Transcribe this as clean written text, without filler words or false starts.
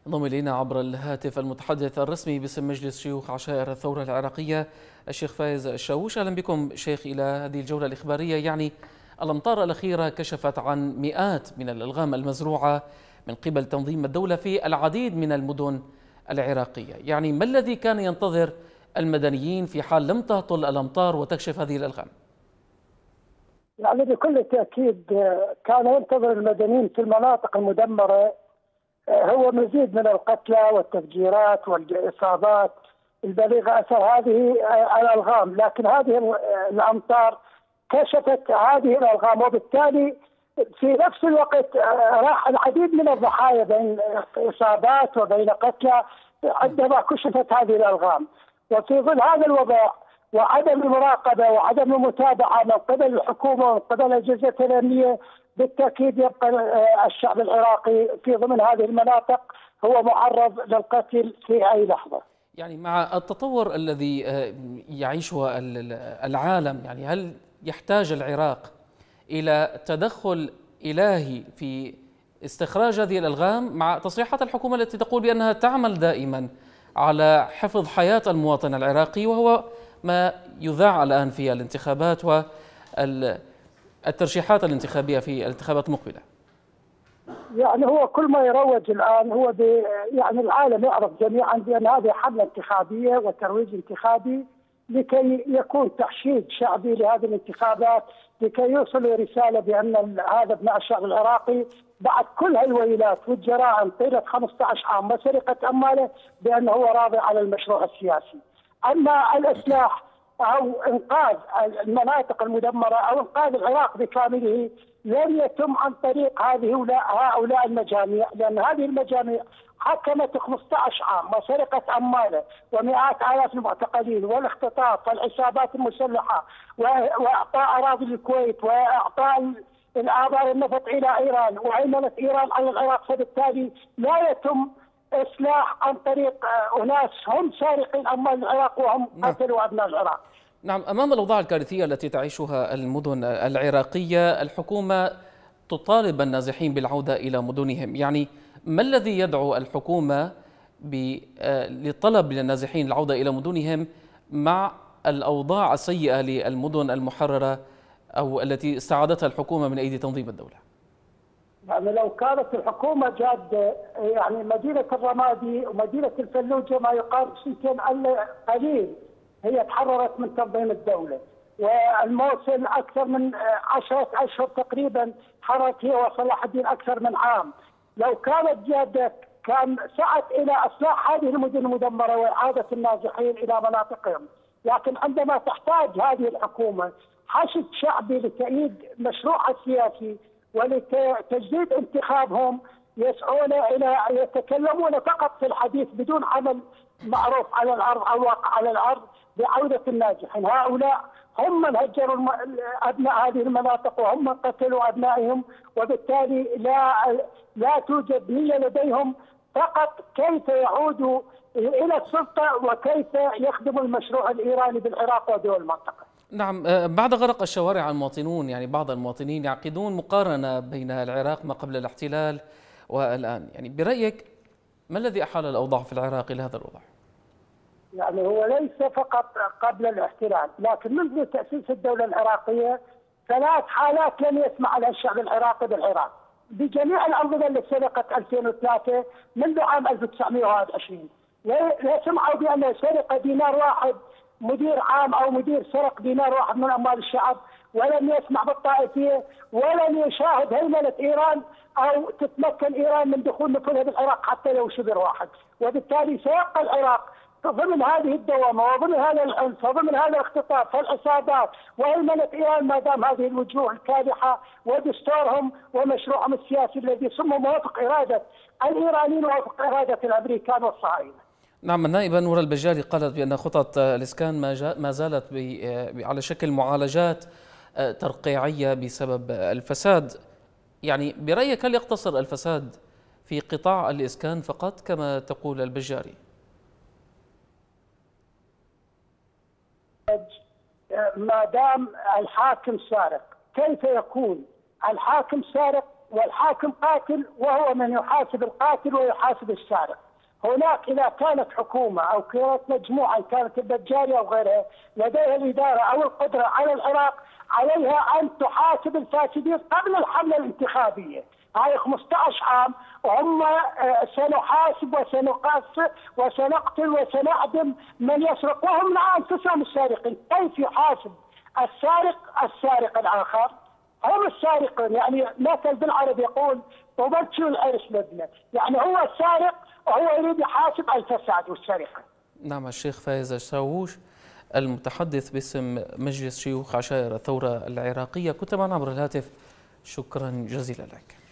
انضم إلينا عبر الهاتف المتحدث الرسمي باسم مجلس شيوخ عشائر الثورة العراقية الشيخ فايز الشاووش. أهلا بكم شيخ إلى هذه الجولة الإخبارية. الأمطار الأخيرة كشفت عن مئات من الألغام المزروعة من قبل تنظيم الدولة في العديد من المدن العراقية. ما الذي كان ينتظر المدنيين في حال لم تهطل الأمطار وتكشف هذه الألغام؟ بكل تأكيد كان ينتظر المدنيين في المناطق المدمرة هو مزيد من القتلى والتفجيرات والإصابات البليغة أثر هذه الألغام، لكن هذه الأمطار كشفت هذه الألغام، وبالتالي في نفس الوقت راح العديد من الضحايا بين إصابات وبين قتلى عندما كشفت هذه الألغام. وفي ظل هذا الوضع وعدم المراقبة وعدم المتابعة من قبل الحكومة ومن قبل الأجهزة الأمنية، بالتأكيد يبقى الشعب العراقي في ضمن هذه المناطق هو معرض للقتل في أي لحظة. مع التطور الذي يعيشه العالم، هل يحتاج العراق إلى تدخل إلهي في استخراج هذه الألغام، مع تصريحات الحكومة التي تقول بأنها تعمل دائما على حفظ حياة المواطن العراقي، وهو ما يذاع الآن في الانتخابات والترشيحات الانتخابية في الانتخابات المقبلة؟ هو كل ما يروج الآن هو العالم يعرف جميعا بأن هذه حملة انتخابية وترويج انتخابي لكي يكون تحشيد شعبي لهذه الانتخابات، لكي يوصلوا رسالة بأن هذا ابناء الشعب العراقي بعد كل هالويلات والجرائم طيلة 15 عام وسرقة أمواله بأنه هو راضي على المشروع السياسي. أما الإصلاح أو إنقاذ المناطق المدمرة أو إنقاذ العراق بكامله لن يتم عن طريق هؤلاء المجاميع، لأن هذه المجاميع حكمت 15 عام وسرقت أمواله ومئات آلاف المعتقلين والاختطاف والعصابات المسلحة وإعطاء أراضي الكويت وإعطاء الآبار النفط إلى إيران وهيمنة إيران على العراق، فبالتالي لا يتم إصلاح عن طريق أناس هم سارقين أموال العراق وهم قتلوا أبناء العراق. نعم، أمام الأوضاع الكارثية التي تعيشها المدن العراقية، الحكومة تطالب النازحين بالعودة إلى مدنهم. ما الذي يدعو الحكومة لطلب للنازحين العودة إلى مدنهم مع الأوضاع السيئة للمدن المحررة أو التي استعادتها الحكومة من أيدي تنظيم الدولة؟ لو كانت الحكومة جادة، مدينة الرمادي ومدينة الفلوجة ما يقارب سنتين قليل هي تحررت من تنظيم الدولة، والموصل أكثر من 10 أشهر تقريبا حررت هي وصلاح الدين أكثر من عام. لو كانت جادة كان سعت إلى إصلاح هذه المدن المدمرة وإعادة النازحين إلى مناطقهم، لكن عندما تحتاج هذه الحكومة حشد شعبي لتأييد مشروعها السياسي ولتجديد انتخابهم، يسعون إلى يتكلمون فقط في الحديث بدون عمل معروف على الأرض أو واقع على الأرض بعودة الناجحين. هؤلاء هم من هجروا أبناء هذه المناطق وهم من قتلوا أبنائهم، وبالتالي لا توجد نية لديهم فقط كيف يعودوا إلى السلطة وكيف يخدموا المشروع الإيراني بالعراق ودول المنطقة. نعم، بعد غرق الشوارع المواطنون، بعض المواطنين يعقدون مقارنة بين العراق ما قبل الاحتلال والآن. برأيك ما الذي أحال الأوضاع في العراق إلى هذا الوضع؟ هو ليس فقط قبل الاحتلال، لكن منذ تأسيس الدولة العراقية 3 حالات لم يسمع عنها الشعب العراقي بالعراق بجميع الأنظمة اللي سرقت 2003 منذ عام 1921. لا سمعوا بأن سرق دينار واحد مدير عام أو مدير سرق دينار واحد من أموال الشعب، ولم يسمع بالطائفية، ولم يشاهد هيمنة إيران أو تتمكن إيران من دخول نفوذها بالعراق حتى لو شبر واحد. وبالتالي سيبقى العراق ضمن هذه الدوامة وضمن هذا العنف وضمن هذا الاختطاف والعصابات وهيمنة إيران ما دام هذه الوجوه الكادحة ودستورهم ومشروعهم السياسي الذي صمم وفق إرادة الإيرانيين ووفق إرادة الأمريكان والصهاينة. نعم، النائبة نورا البجالي قالت بأن خطط الإسكان ما زالت على شكل معالجات ترقيعية بسبب الفساد. برأيك هل يقتصر الفساد في قطاع الإسكان فقط كما تقول البجاري؟ ما دام الحاكم سارق، كيف يكون الحاكم سارق والحاكم قاتل وهو من يحاسب القاتل ويحاسب السارق. هناك إذا كانت حكومة أو كانت مجموعة، كانت البجاري أو غيرها، لديها الإدارة أو القدرة على العراق، عليها أن تحاسب الفاسدين قبل الحملة الانتخابية. هاي 15 عام وهم سنحاسب وسنقص وسنقتل وسنعدم من يسرق، وهم أنفسهم السارقين. كيف يحاسب السارق الآخر؟ هم السارقين. يعني مثل بالعربي يقول وبرشوا العرس مبنى، يعني هو السارق وهو يريد يحاسب الفساد والسرقة. نعم، الشيخ فايز الشاووش المتحدث باسم مجلس شيوخ عشائر الثورة العراقية، كنت معنا عبر الهاتف. شكرا جزيلا لك.